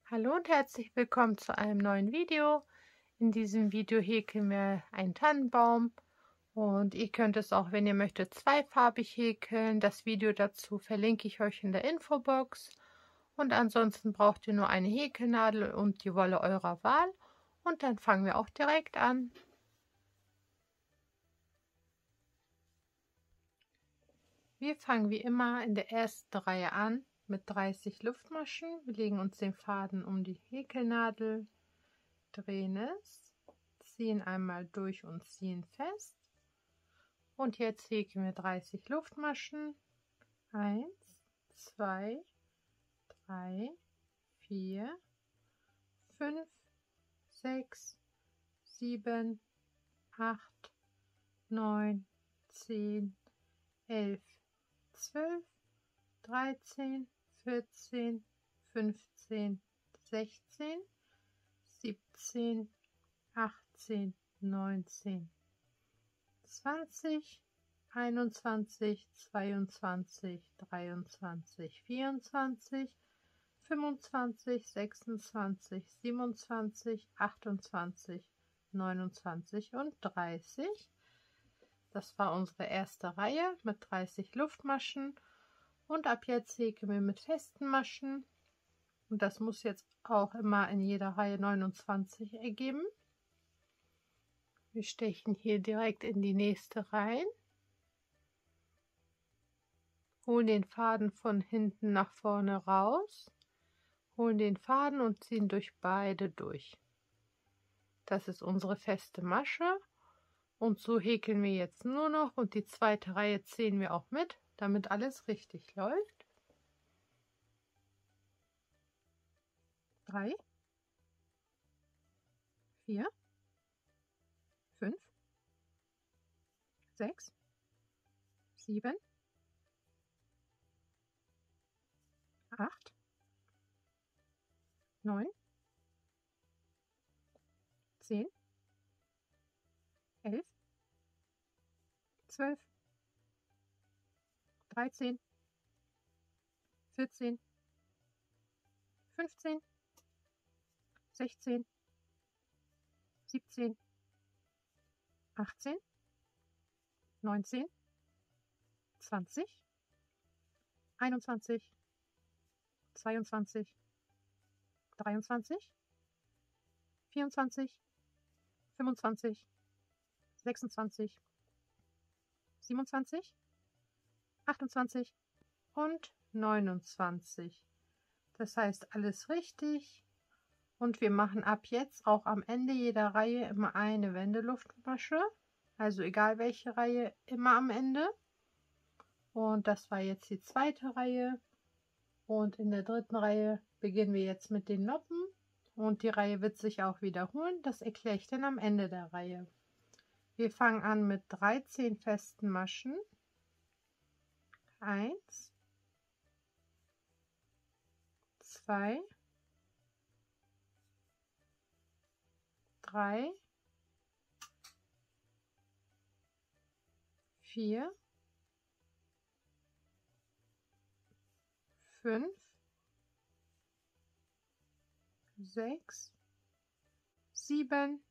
Hallo und herzlich willkommen zu einem neuen Video. In diesem Video häkeln wir einen Tannenbaum und ihr könnt es auch, wenn ihr möchtet, zweifarbig häkeln. Das Video dazu verlinke ich euch in der Infobox. Und ansonsten braucht ihr nur eine Häkelnadel und die Wolle eurer Wahl. Und dann fangen wir auch direkt an. Wir fangen wie immer in der ersten Reihe an mit 30 Luftmaschen. Wir legen uns den Faden um die Häkelnadel, drehen es, ziehen einmal durch und ziehen fest. Und jetzt häkeln wir 30 Luftmaschen. 1, 2, 3, 4, 5, 6, 7, 8, 9, 10, 11, 12, 13, 14, 15, 16, 17, 18, 19, 20, 21, 22, 23, 24, 25, 26, 27, 28, 29 und 30. Das war unsere erste Reihe mit 30 Luftmaschen. Und ab jetzt häkeln wir mit festen Maschen. Und das muss jetzt auch immer in jeder Reihe 29 ergeben. Wir stechen hier direkt in die nächste rein, holen den Faden von hinten nach vorne raus, holen den Faden und ziehen durch beide durch. Das ist unsere feste Masche und so häkeln wir jetzt nur noch und die zweite Reihe zählen wir auch mit, damit alles richtig läuft. 3, 4, 5, 6, 7, 8, 9, 10, 11, 12, 13, 14, 15, 16, 17, 18, 19, 20, 21, 22, 23, 24, 25, 26, 27, 28 und 29. Das heißt alles richtig. Und wir machen ab jetzt auch am Ende jeder Reihe immer eine Wendeluftmasche. Also egal welche Reihe, immer am Ende. Und das war jetzt die zweite Reihe. Und in der dritten Reihe beginnen wir jetzt mit den Noppen. Und die Reihe wird sich auch wiederholen. Das erkläre ich dann am Ende der Reihe. Wir fangen an mit 13 festen Maschen. 1, 2, 3, 4, 5, 6, 7,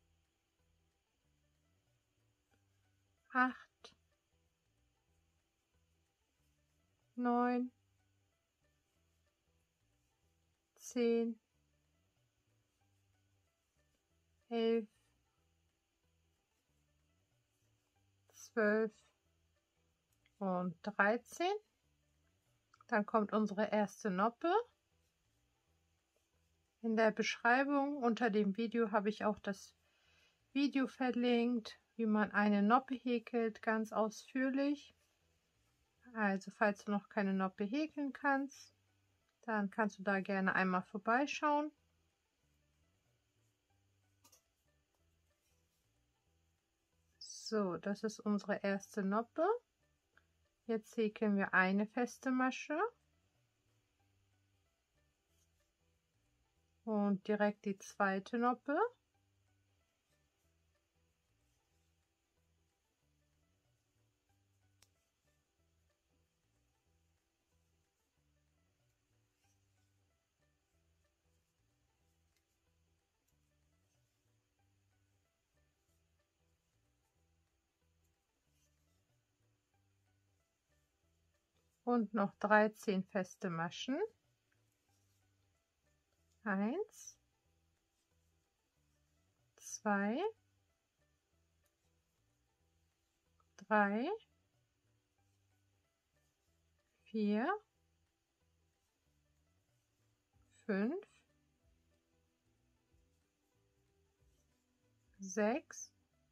8, 9, 10, 11, 12 und 13. Dann kommt unsere erste Noppe. In der Beschreibung unter dem Video habe ich auch das Video verlinkt, wie man eine Noppe häkelt, ganz ausführlich. Also falls du noch keine Noppe häkeln kannst, dann kannst du da gerne einmal vorbeischauen. So, das ist unsere erste Noppe. Jetzt häkeln wir eine feste Masche und direkt die zweite Noppe. und noch 13 feste Maschen. 1, 2, 3, 4, 5, 6,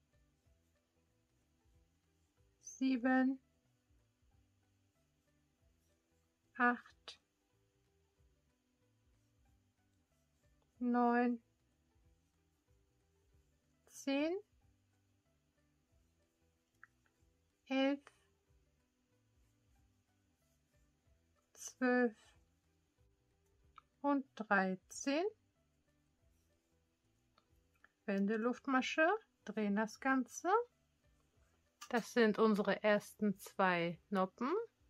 7, 8, 9, 10, 11, 12 und 13. Wendeluftmasche, drehen das Ganze. Das sind unsere ersten 2 Noppen.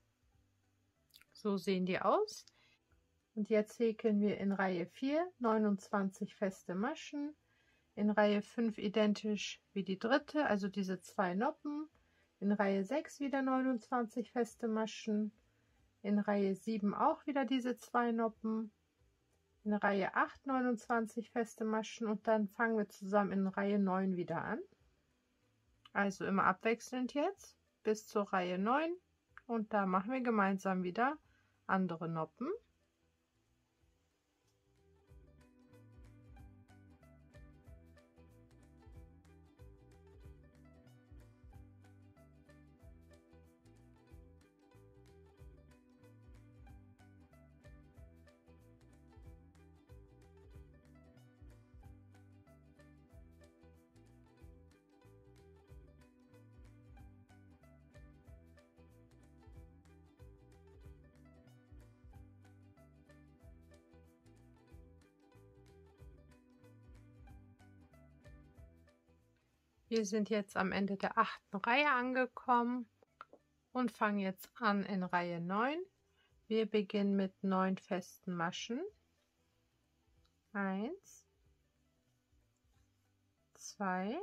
So sehen die aus. Und jetzt häkeln wir in Reihe 4 29 feste Maschen, in Reihe 5 identisch wie die dritte, also diese 2 Noppen, in Reihe 6 wieder 29 feste Maschen, in Reihe 7 auch wieder diese 2 Noppen, in Reihe 8 29 feste Maschen und dann fangen wir zusammen in Reihe 9 wieder an. Also immer abwechselnd jetzt bis zur Reihe 9 und da machen wir gemeinsam wieder andere Noppen. Wir sind jetzt am Ende der 8. Reihe angekommen und fangen jetzt an in Reihe 9. Wir beginnen mit 9 festen Maschen. 1, 2,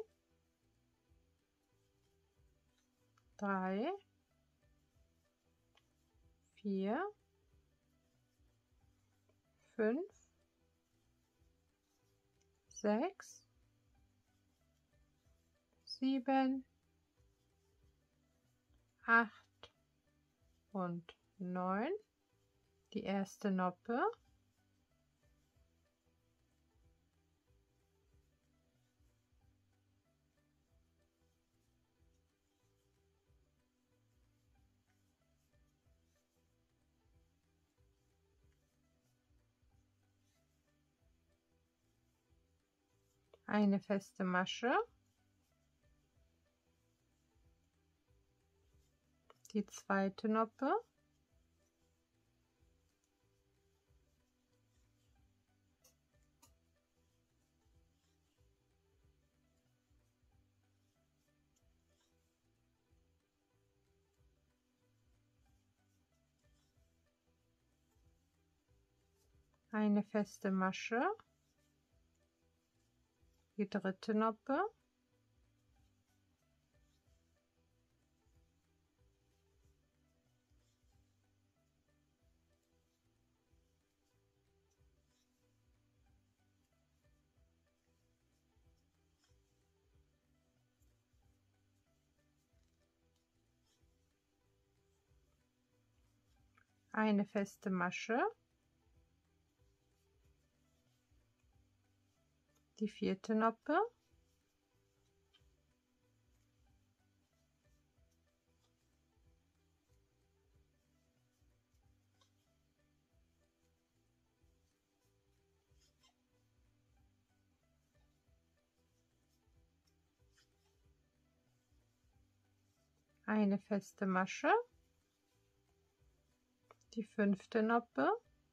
3, 4, 5, 6, 7, 8 und 9. Die erste Noppe. Eine feste Masche. Die zweite Noppe. Eine feste Masche, die dritte Noppe, eine feste Masche, die vierte Noppe, eine feste Masche, die fünfte Noppe,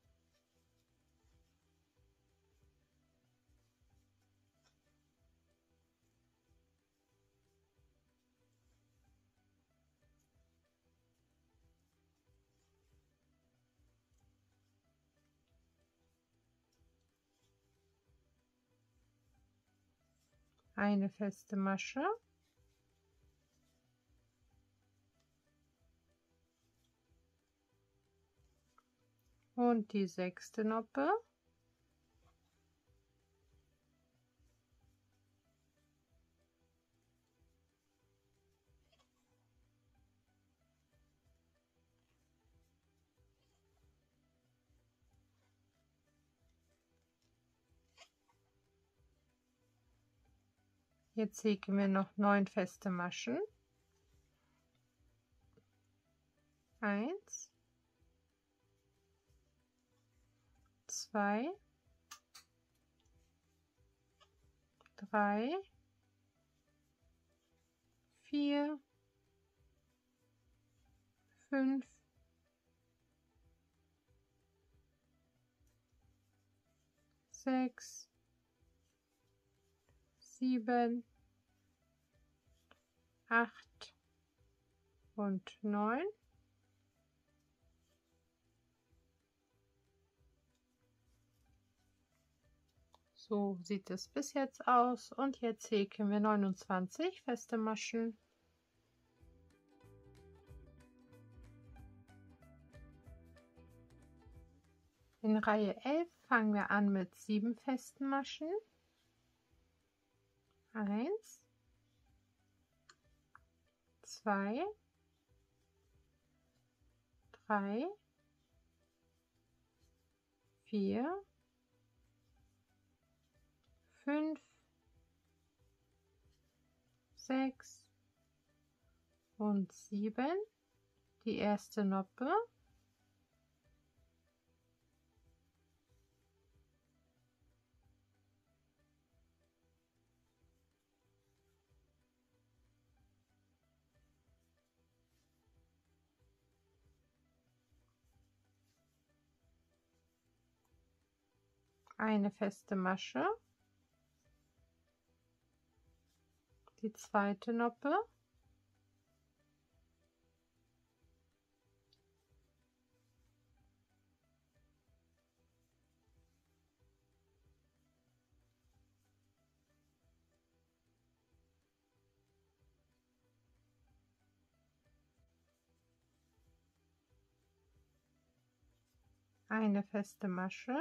eine feste Masche, und die 6. Noppe. Jetzt häkeln wir noch 9 feste Maschen. 1, 2, 3, 4, 5, 6, 7, 8 und 9. So sieht es bis jetzt aus und jetzt häkeln wir 29 feste Maschen. In Reihe 11 fangen wir an mit 7 festen Maschen. 1, 2, 3, 4, 5, 6 und 7, die erste Noppe. Eine feste Masche, die zweite Noppe, eine feste Masche,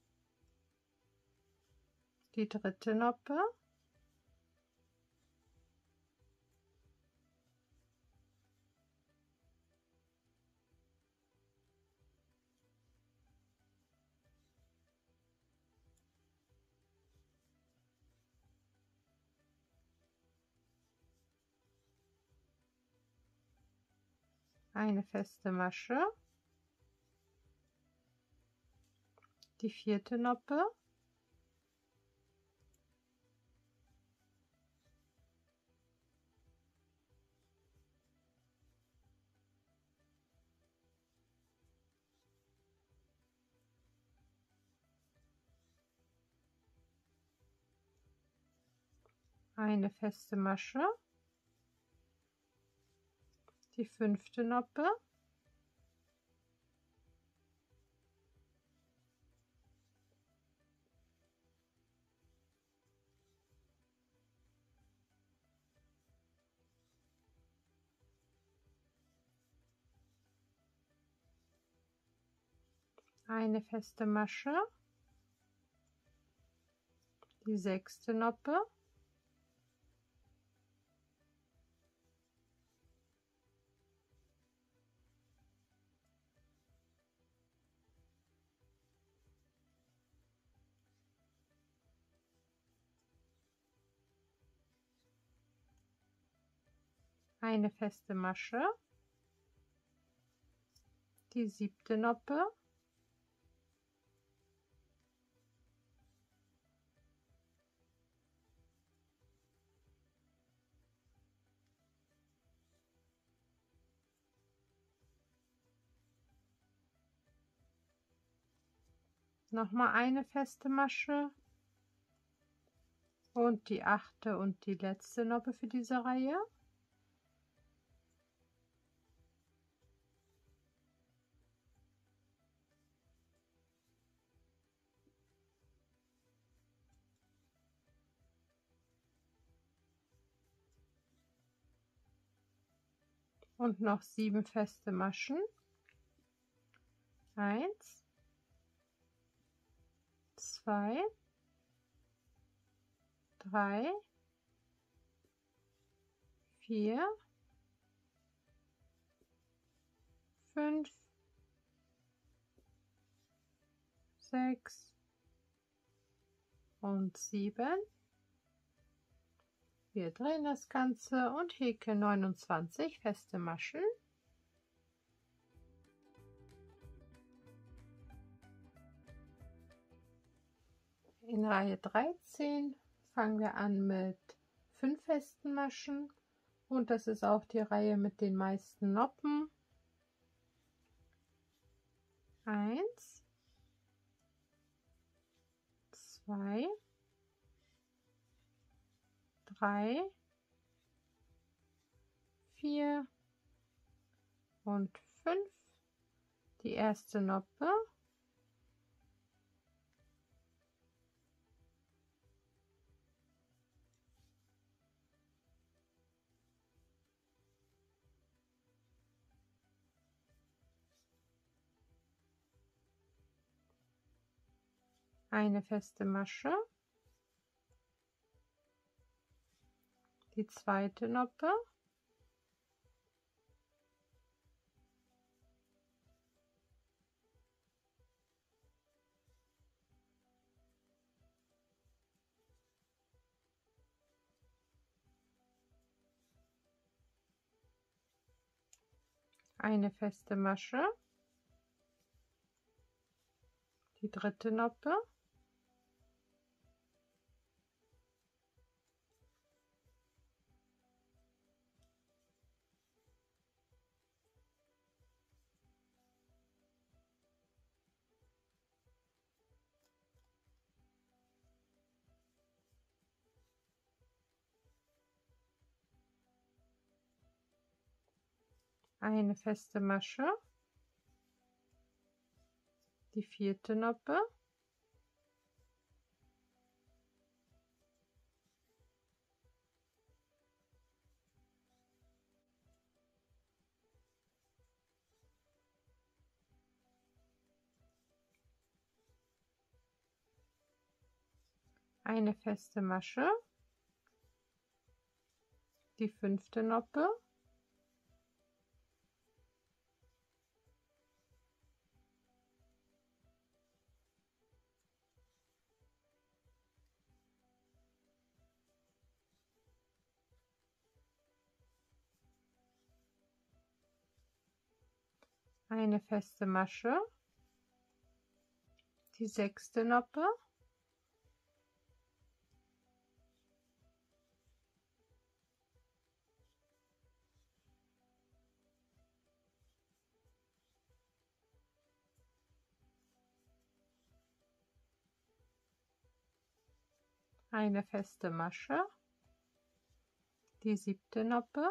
die dritte Noppe, eine feste Masche, die vierte Noppe, eine feste Masche, die fünfte Noppe, eine feste Masche, die sechste Noppe, eine feste Masche, die siebte Noppe, nochmal eine feste Masche und die achte und die letzte Noppe für diese Reihe. Und noch 7 feste Maschen. 1, 2, 3, 4, 5, 6 und 7. Wir drehen das Ganze und häkeln 29 feste Maschen. In Reihe 13 fangen wir an mit 5 festen Maschen und das ist auch die Reihe mit den meisten Noppen. 1, 2, 3, 4 und 5. Die erste Noppe. Eine feste Masche. Die zweite Noppe. Eine feste Masche. Die dritte Noppe. Eine feste Masche. Die vierte Noppe. Eine feste Masche. Die fünfte Noppe. Eine feste Masche. Die sechste Noppe. Eine feste Masche. Die siebte Noppe.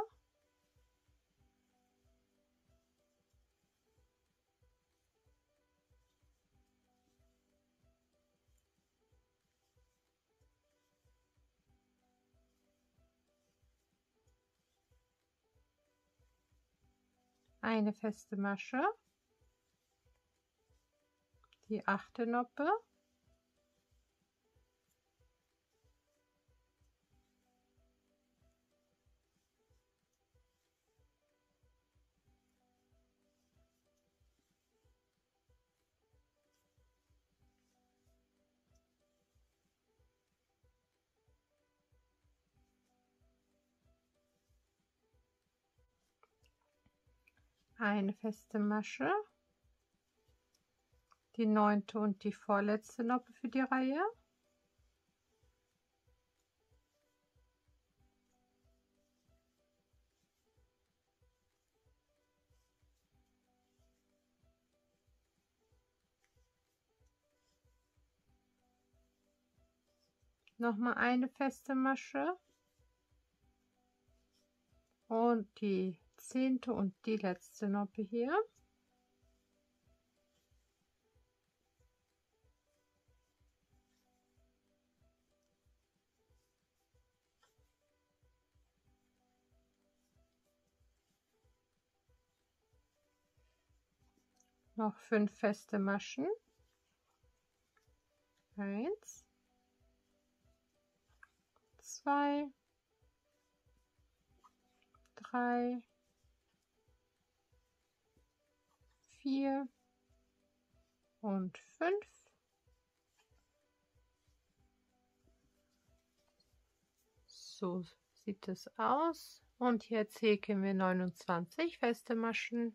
Eine feste Masche. Die achte Noppe. Eine feste Masche. Die neunte und die vorletzte Noppe für die Reihe. Nochmal eine feste Masche und die zehnte und die letzte Noppe hier. Noch 5 feste Maschen. 1, 2, 3, 4 und 5. So sieht es aus. Und jetzt häkeln wir 29 feste Maschen.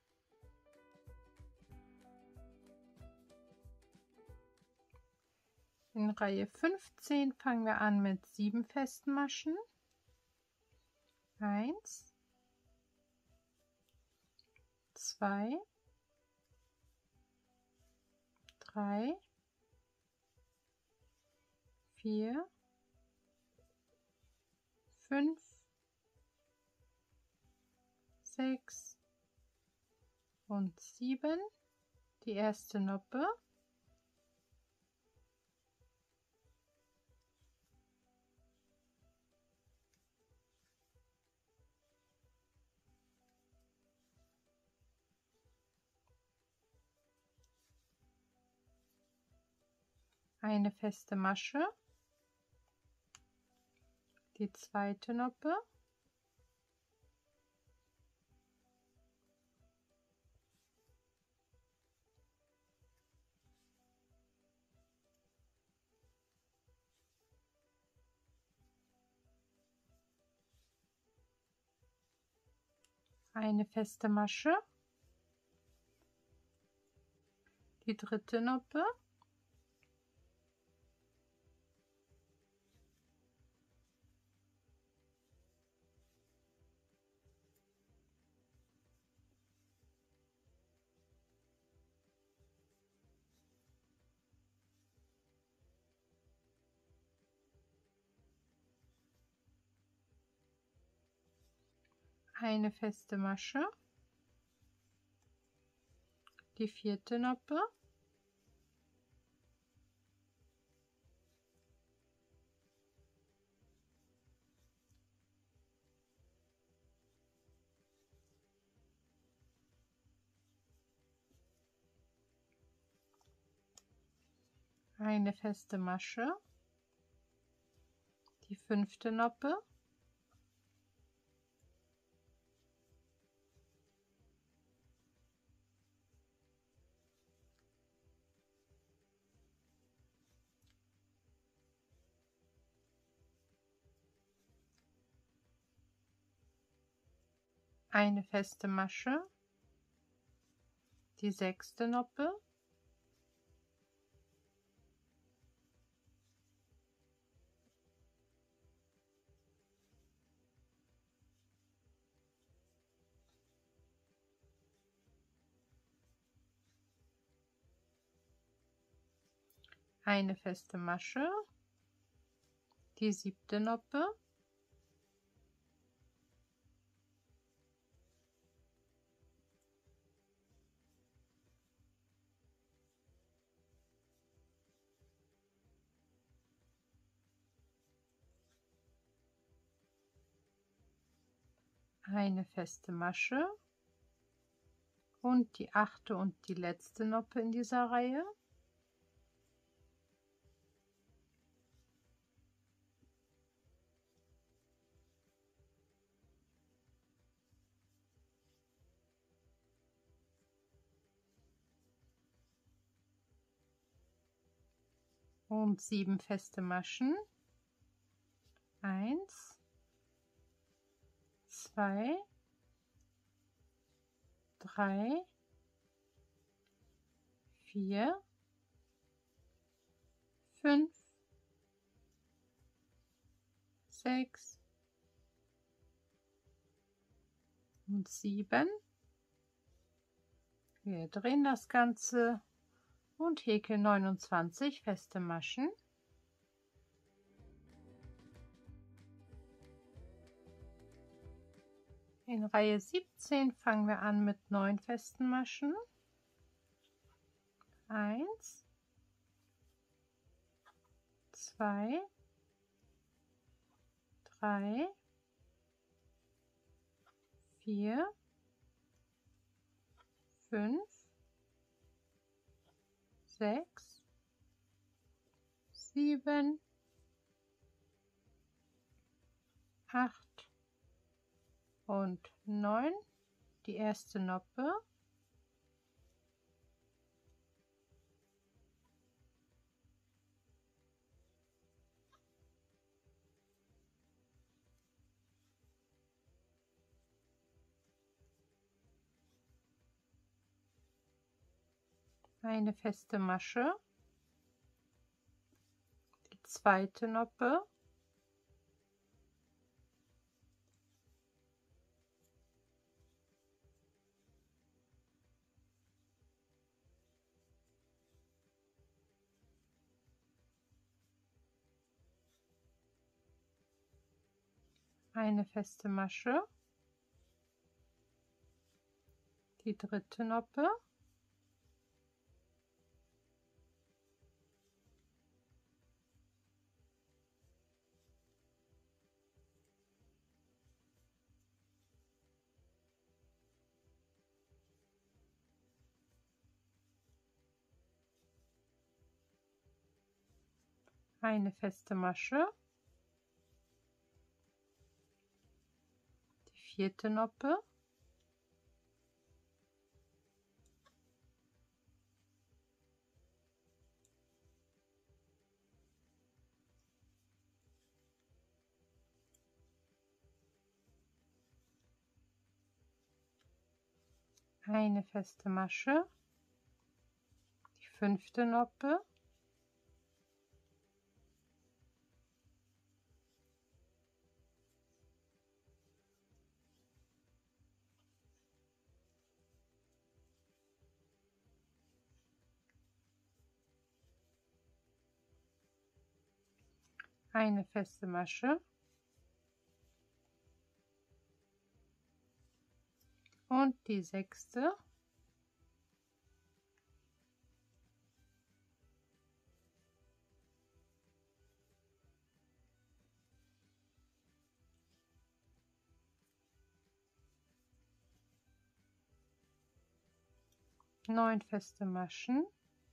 In Reihe 15 fangen wir an mit 7 festen Maschen. 1, 2, 3, 4, 5, 6 und 7. Die erste Noppe. Eine feste Masche, die zweite Noppe, eine feste Masche, die dritte Noppe, eine feste Masche, die vierte Noppe, eine feste Masche, die fünfte Noppe, eine feste Masche, die sechste Noppe, eine feste Masche, die siebte Noppe, eine feste Masche und die achte und die letzte Noppe in dieser Reihe. Und 7 feste Maschen. 1, 2, 3, 4, 5, 6 und 7. Wir drehen das Ganze und häkeln 29 feste Maschen. In Reihe 17 fangen wir an mit 9 festen Maschen. 1, 2, 3, 4, 5, 6 7, 8 und 9, die erste Noppe, eine feste Masche, die zweite Noppe, eine feste Masche, die dritte Noppe, eine feste Masche, die vierte Noppe, eine feste Masche, die fünfte Noppe, eine feste Masche und die sechste, neun feste Maschen,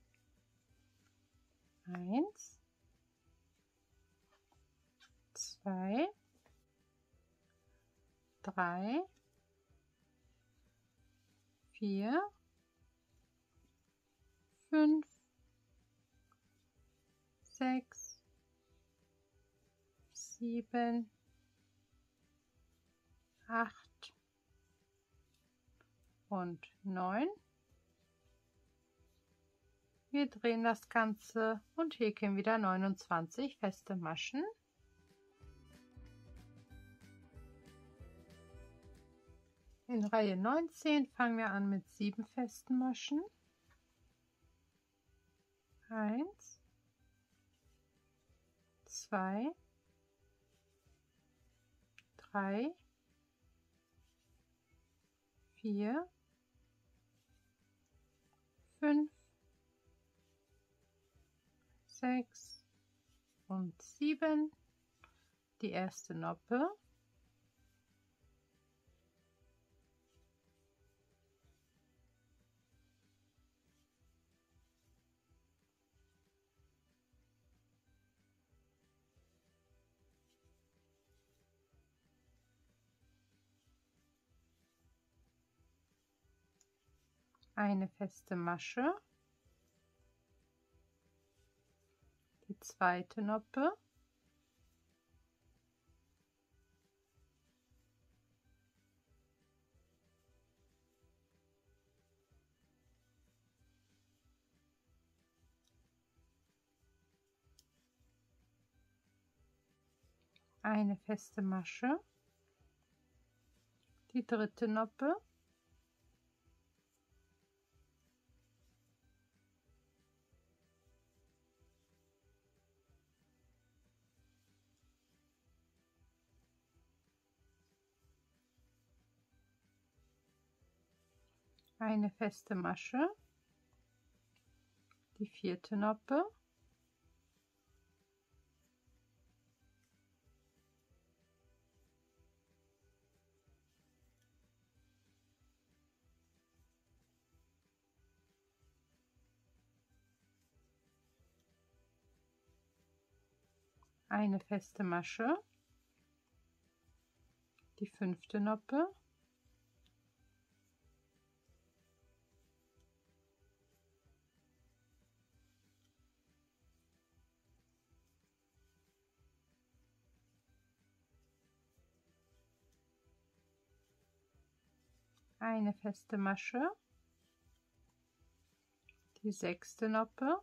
1, 2, 3, 4, 5, 6, 7, 8 und 9. Wir drehen das Ganze und häkeln wieder 29 feste Maschen. In Reihe 19 fangen wir an mit 7 festen Maschen. 1, 2, 3, 4, 5, 6 und 7, die erste Noppe, eine feste Masche, die zweite Noppe, eine feste Masche, die dritte Noppe, eine feste Masche, die vierte Noppe, eine feste Masche, die 5. Noppe, eine feste Masche, die 6. Noppe,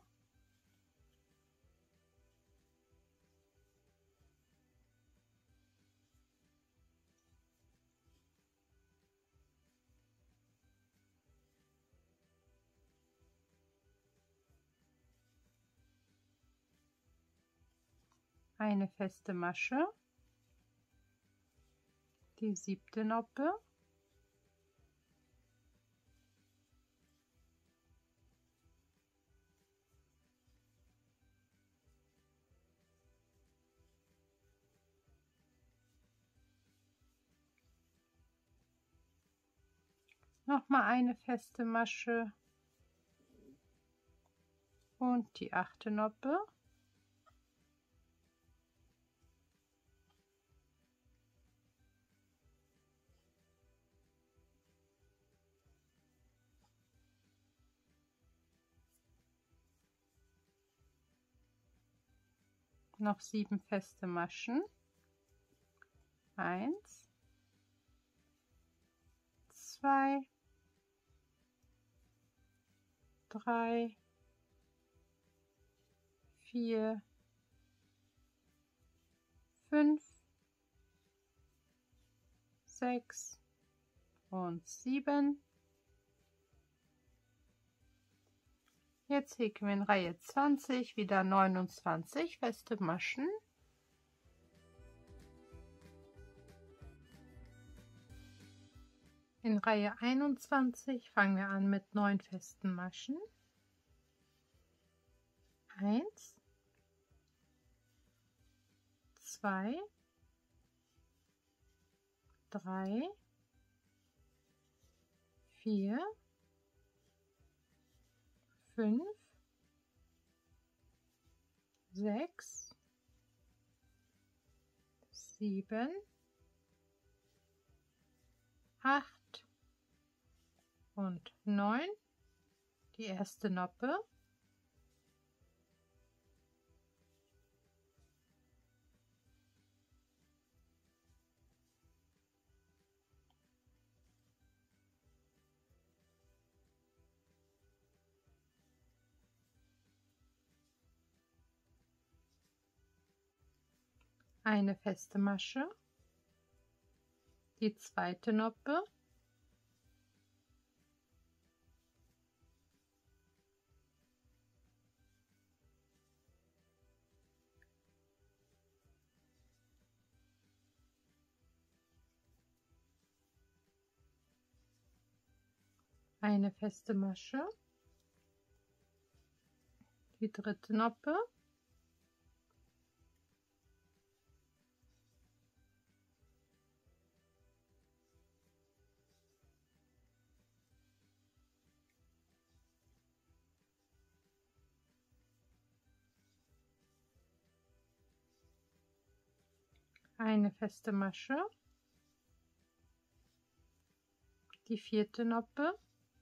eine feste Masche, die 7. Noppe, nochmal eine feste Masche und die 8. Noppe, noch 7 feste Maschen, 1, 2, 3, 4, 5, 6 und 7. Jetzt häkeln wir in Reihe 20 wieder 29 feste Maschen. In Reihe 21 fangen wir an mit 9 festen Maschen. 1, 2, 3, 4, 5, 6, 7, 8 und 9, die erste Noppe, eine feste Masche, die zweite Noppe, eine feste Masche, die dritte Noppe, eine feste Masche, die vierte Noppe,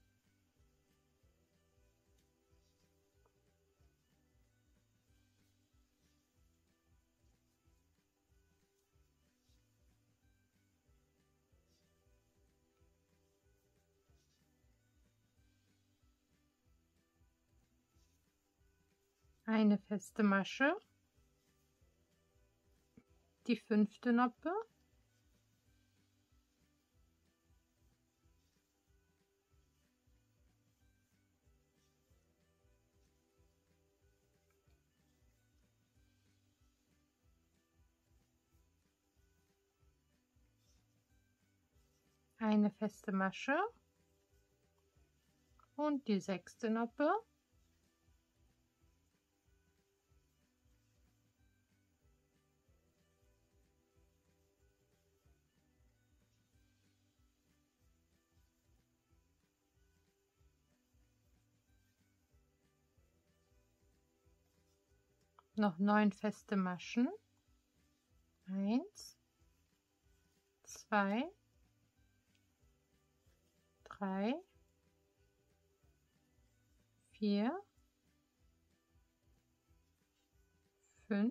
eine feste Masche, die fünfte Noppe, eine feste Masche und die sechste Noppe, noch 9 feste Maschen, 1, 2, 3, 4, 5,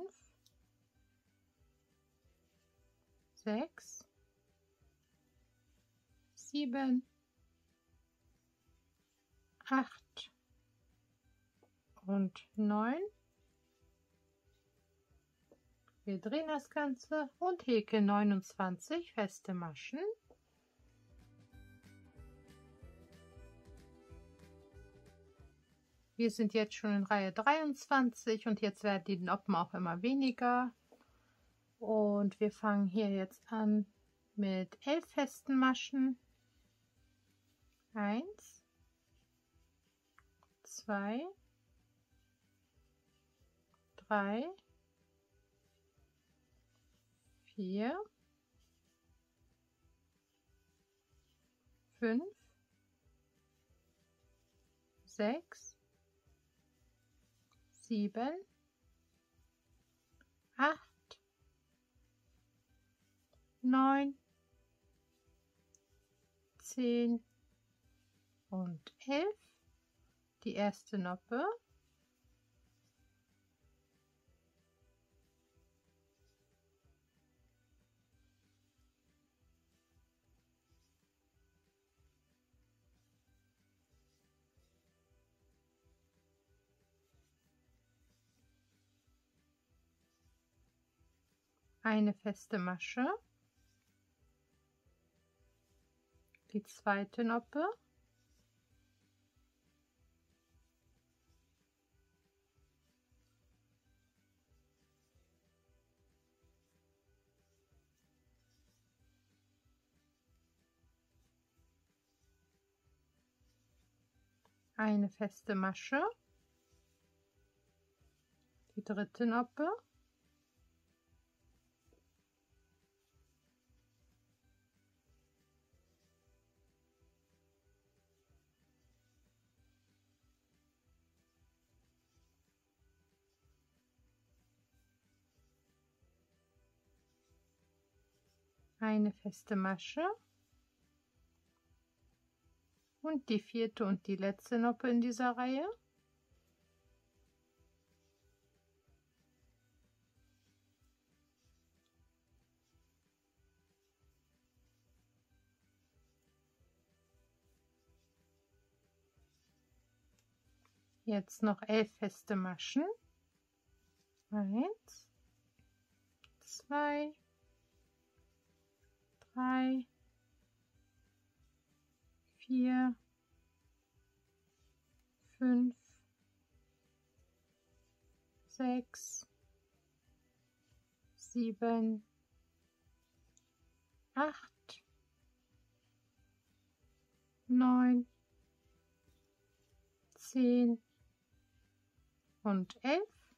6, 7, 8 und 9. Wir drehen das Ganze und häkeln 29 feste Maschen. Wir sind jetzt schon in Reihe 23 und jetzt werden die Noppen auch immer weniger. Und wir fangen hier jetzt an mit 11 festen Maschen. 1, 2, 3, 4, 5, 6, 7, 8, 9, 10 und 11. Die erste Noppe. Eine feste Masche. Die zweite Noppe. Eine feste Masche. Die dritte Noppe. Eine feste Masche und die vierte und die letzte Noppe in dieser Reihe. Jetzt noch 11 feste Maschen. 1, 2, 3, 4, 5, 6, 7, 8, 9, 10 und 11.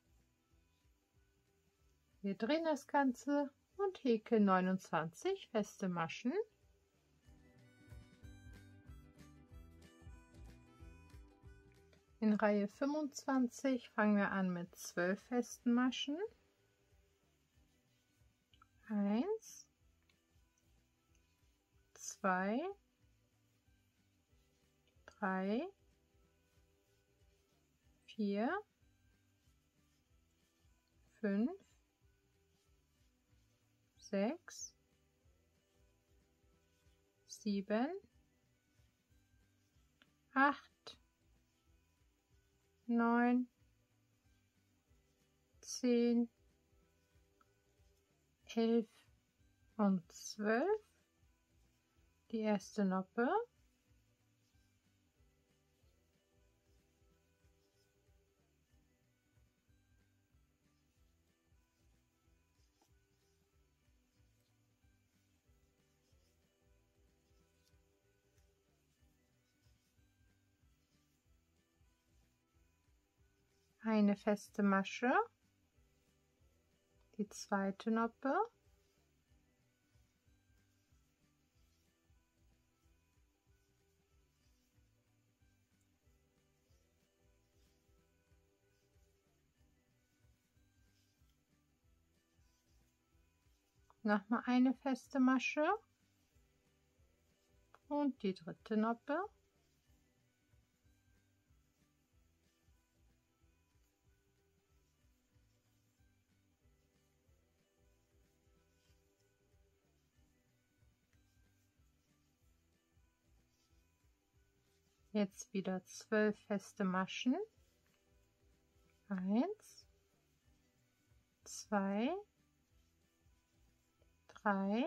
Wir drehen das Ganze und häkeln 29 feste Maschen. In Reihe 25 fangen wir an mit 12 festen Maschen. 1, 2, 3, 4, 5, 6, 7, 8, 9, 10, 11 und 12. Die erste Noppe. Eine feste Masche. Die zweite Noppe. Nochmal eine feste Masche und die dritte Noppe. Jetzt wieder 12 feste Maschen. 1, 2, 3,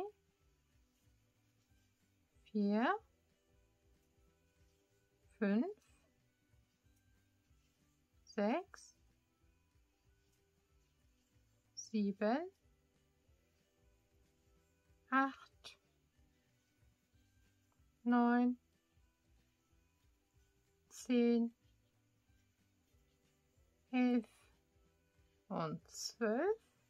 4, 5, 6, 7, 8, 9, 10, 11 und 12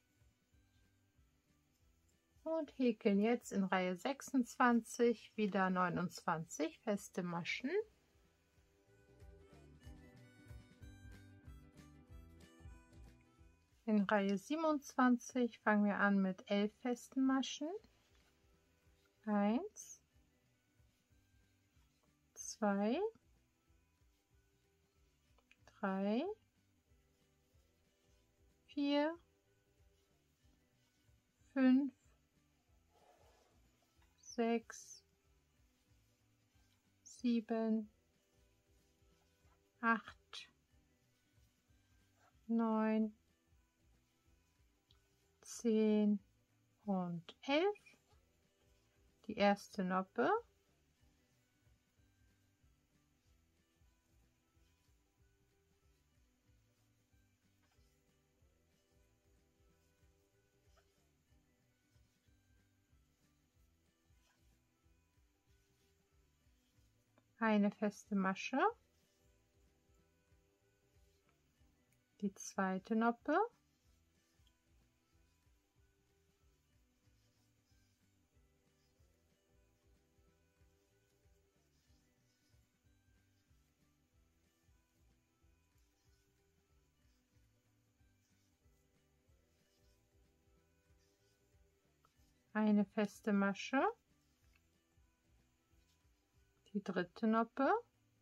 und häkeln jetzt in Reihe 26 wieder 29 feste Maschen. In Reihe 27 fangen wir an mit 11 festen Maschen. 1, 2, 3, 4, 5, 6, 7, 8, 9, 10 und 11. Die erste Noppe. Eine feste Masche. Die zweite Noppe. Eine feste Masche. Die dritte Noppe.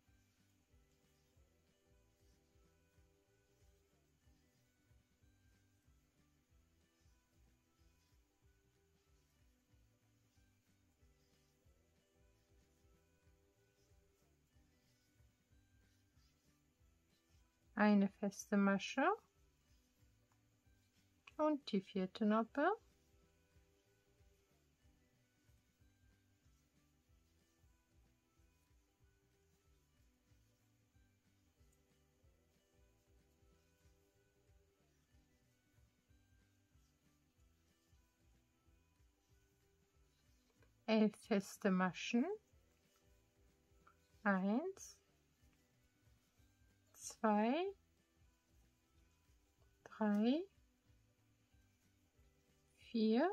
Eine feste Masche und die vierte Noppe. Elf feste Maschen. 1, 2, 3, 4,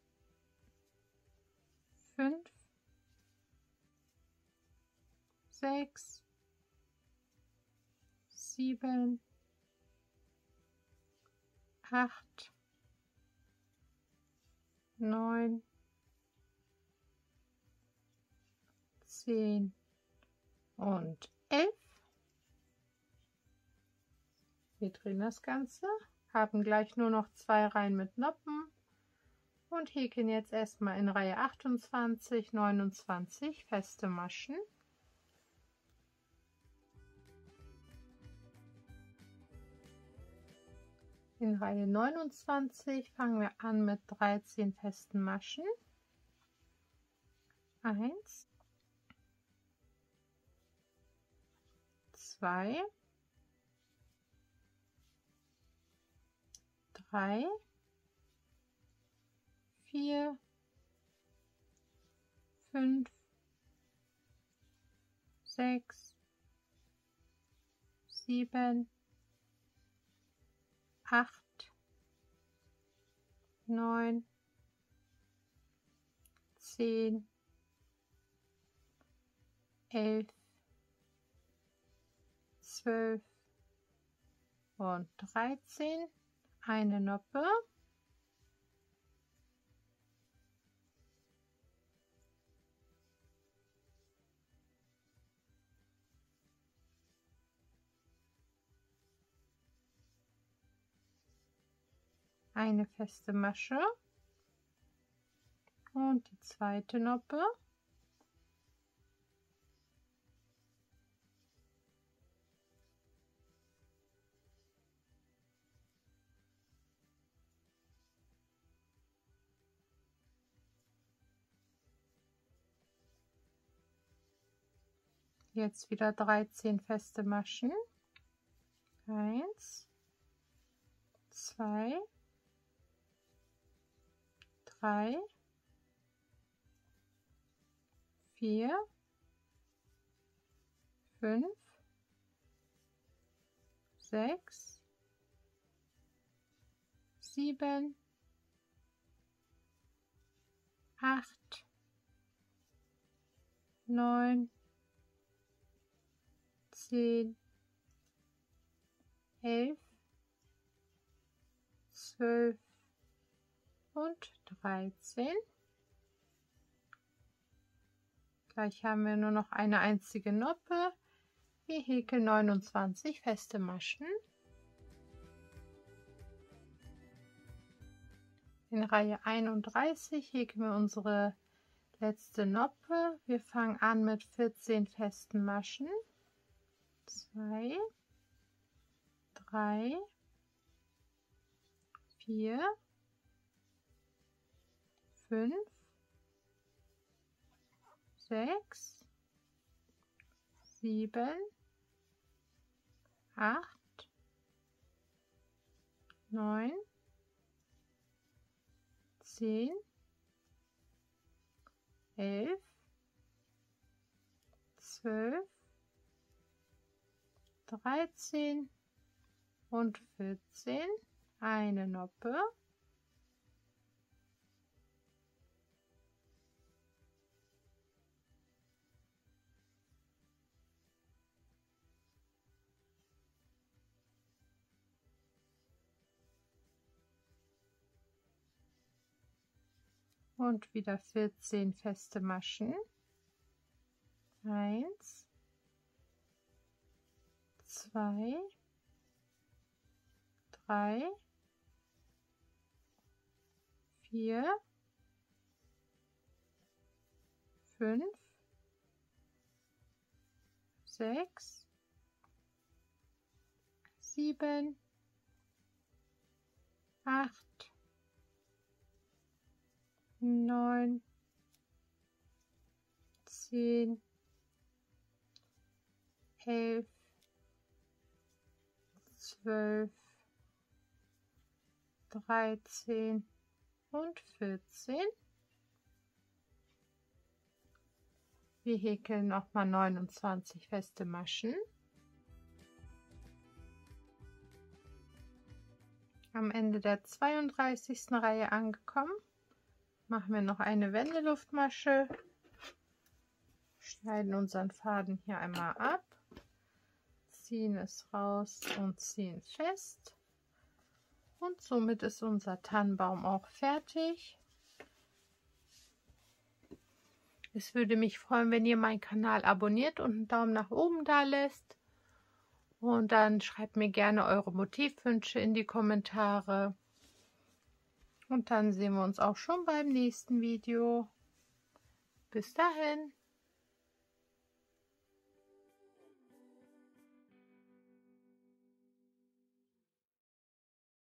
5, 6, 7, 8, 9, 10 und 11. Wir drehen das Ganze, haben gleich nur noch 2 Reihen mit Noppen und häkeln jetzt erstmal in Reihe 28, 29 feste Maschen. In Reihe 29 fangen wir an mit 13 festen Maschen. 1, 2, 3, 4, 5, 6, 7, 8, 9, 10, 11, 12 und 13. Eine Noppe. eine feste Masche und die zweite Noppe. Jetzt wieder 13 feste Maschen. 1, 2, 3, 4, 5, 6, 7, 8, 9, 10, 11, 12 und 13. Gleich haben wir nur noch eine einzige Noppe. Wir häkeln 29 feste Maschen. In Reihe 31 häkeln wir unsere letzte Noppe. Wir fangen an mit 14 festen Maschen. 2, 3, 4, 5, 6, 7, 8, 9, 10, 11, 12, 13 und 14, eine Noppe. Und wieder 14 feste Maschen. 1, 2, 3, 4, 5, 6, 7, 8, 9, 10, 11, 12, 13 und 14. Wir häkeln nochmal 29 feste Maschen. Am Ende der 32. Reihe angekommen, machen wir noch eine Wendeluftmasche, schneiden unseren Faden hier einmal ab, ziehen es raus und ziehen fest. Und somit ist unser Tannenbaum auch fertig. Es würde mich freuen, wenn ihr meinen Kanal abonniert und einen Daumen nach oben da lässt. Und dann schreibt mir gerne eure Motivwünsche in die Kommentare. Und dann sehen wir uns auch schon beim nächsten Video. Bis dahin.